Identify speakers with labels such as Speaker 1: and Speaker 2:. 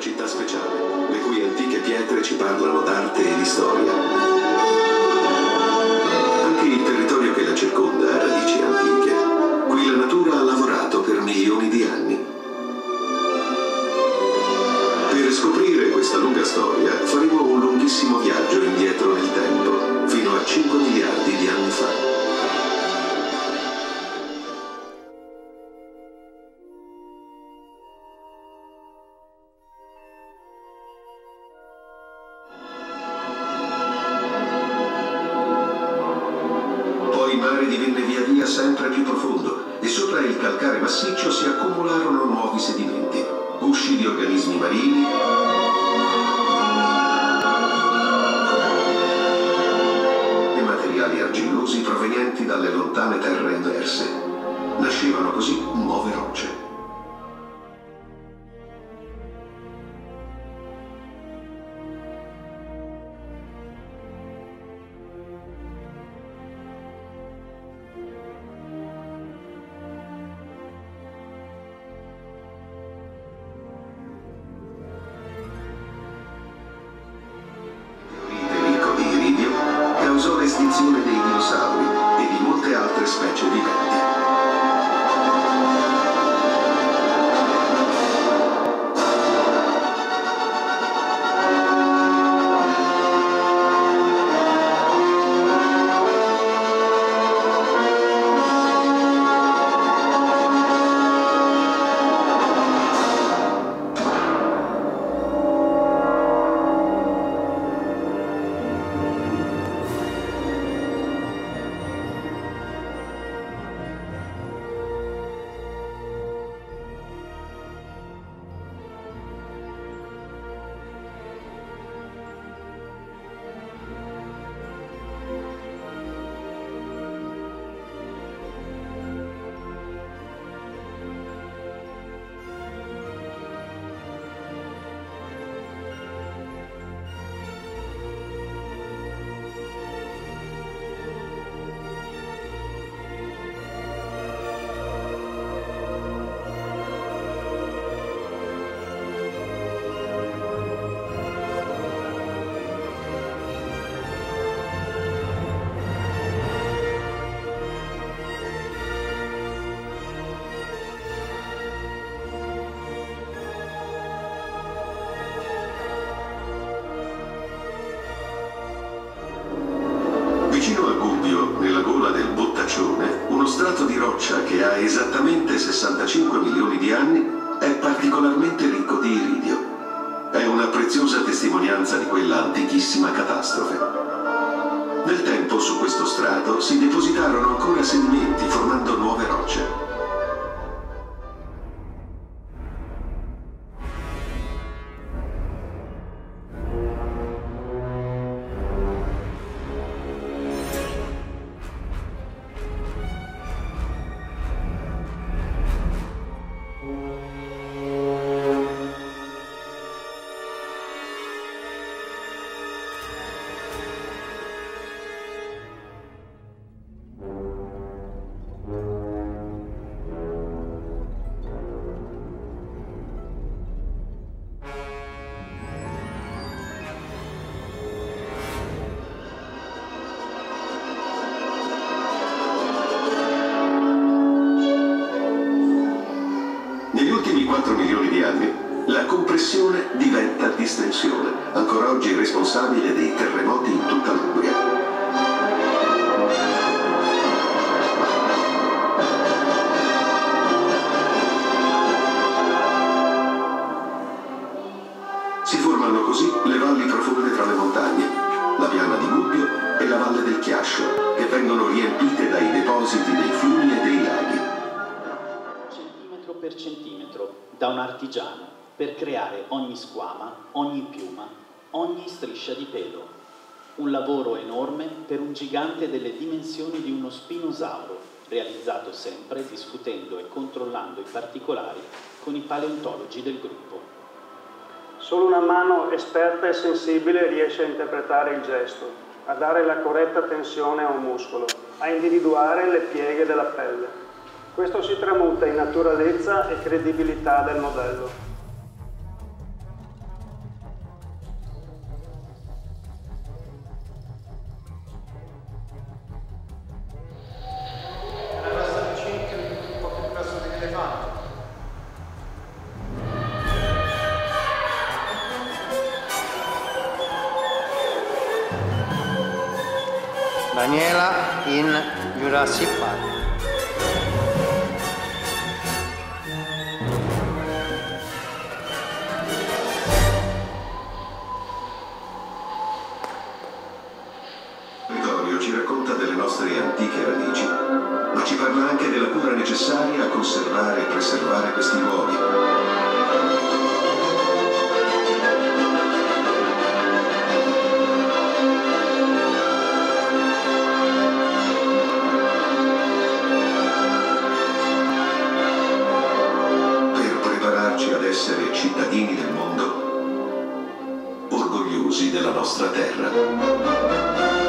Speaker 1: città speciale, le cui antiche pietre ci parlano d'arte e di storia. Anche il territorio che la circonda ha radici antiche. Qui la natura ha lavorato per milioni di anni. Per scoprire questa lunga storia faremo un lunghissimo viaggio indietro nel tempo, fino a 5 miliardi di anni fa. Poi il mare divenne via via sempre più profondo e sopra il calcare massiccio si accumularono nuovi sedimenti, gusci di organismi marini e materiali argillosi provenienti dalle lontane terre emerse. Nascevano così nuove rocce. Causò l'estinzione dei dinosauri e di molte altre specie viventi. Vicino al Gubbio, nella gola del Bottaccione, uno strato di roccia che ha esattamente 65 milioni di anni è particolarmente ricco di iridio. È una preziosa testimonianza di quella antichissima catastrofe. Nel tempo, su questo strato, si depositarono ancora sedimenti formando nuove rocce. Negli ultimi 4 milioni di anni, la compressione diventa distensione, ancora oggi responsabile dei terremoti in tutta l'Umbria. Si formano così le valli profonde tra le montagne, la piana di Gubbio e la valle del Chiascio, che vengono riempite dai depositi dei fiumi e dei laghi.
Speaker 2: Centimetro per centimetro, da un artigiano, per creare ogni squama, ogni piuma, ogni striscia di pelo. Un lavoro enorme per un gigante delle dimensioni di uno spinosauro, realizzato sempre discutendo e controllando i particolari con i paleontologi del gruppo.
Speaker 3: Solo una mano esperta e sensibile riesce a interpretare il gesto, a dare la corretta tensione a un muscolo, a individuare le pieghe della pelle. Questo si tramuta in naturalezza e credibilità del modello.
Speaker 4: avete fatto?
Speaker 5: Daniela in Jurassic Park.
Speaker 1: Ci racconta delle nostre antiche radici, ma ci parla anche della cura necessaria a conservare e preservare questi luoghi. Per prepararci ad essere cittadini del mondo, orgogliosi della nostra terra.